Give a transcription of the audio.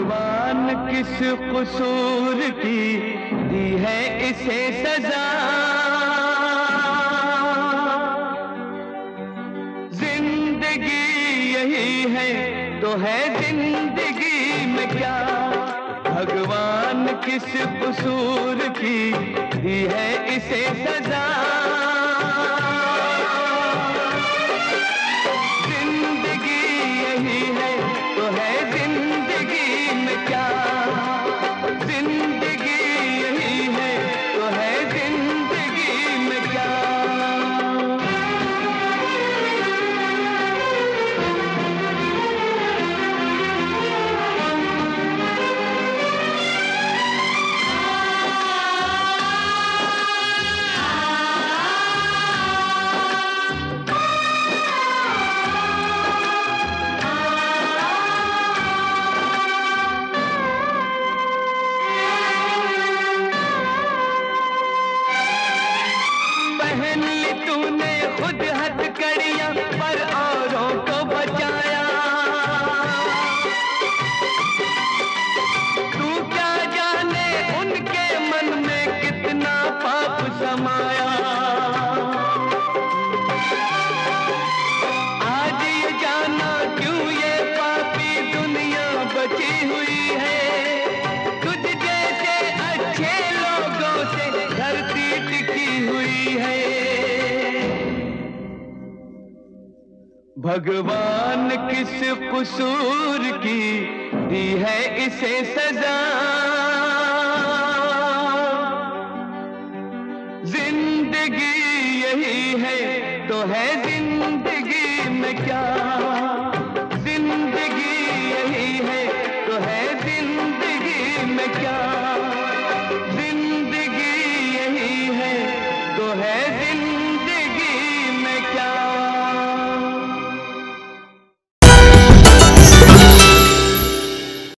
भगवान किस कसूर की दी है इसे सजा। जिंदगी यही है तो है जिंदगी में क्या, भगवान किस कसूर की दी है इसे सजा। जिंदगी यही है तो है जिंदगी में क्या, जिंदगी यही है तो है जिंदगी में क्या। पहन ली तूने खुद हथकड़ियां पर औरों को बचाया। तू क्या जाने उनके मन में कितना पाप समाया। आज ये जाना क्यों ये पापी दुनिया बची हुई है। तुझ जैसे अच्छे लोगों से धरती टिकी हुई है। भगवान किस कसूर की दी है इसे सजा। जिंदगी यही है तो है जिंदगी में क्या।